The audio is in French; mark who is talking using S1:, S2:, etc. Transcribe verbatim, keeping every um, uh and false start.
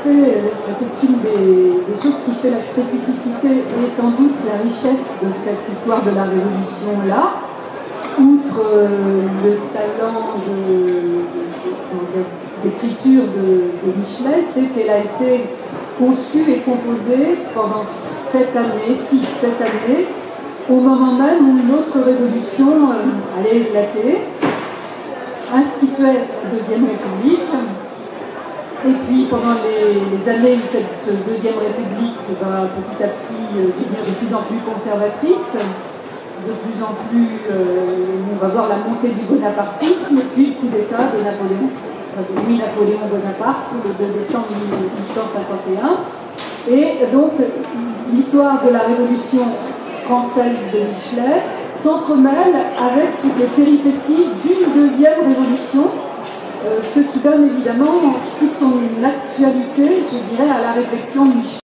S1: fait, c'est une des, des choses qui fait la spécificité et sans doute la richesse de cette histoire de la Révolution-là, outre euh, le talent d'écriture de, de, de, de Michelet, c'est qu'elle a été conçue et composée pendant sept années, six, sept années, au moment même où une autre révolution euh, allait éclater, instituait la Deuxième République. Et puis pendant les, les années où cette Deuxième République va petit à petit euh, devenir de plus en plus conservatrice, de plus en plus, euh, on va voir la montée du bonapartisme, puis le coup d'État de Napoléon, de Louis-Napoléon Bonaparte, le deux décembre mille huit cent cinquante et un. Et donc l'histoire de la Révolution française de Michelet s'entremêle avec toutes les péripéties d'une deuxième révolution, euh, ce qui donne évidemment toute son actualité, je dirais, à la réflexion de Michelet.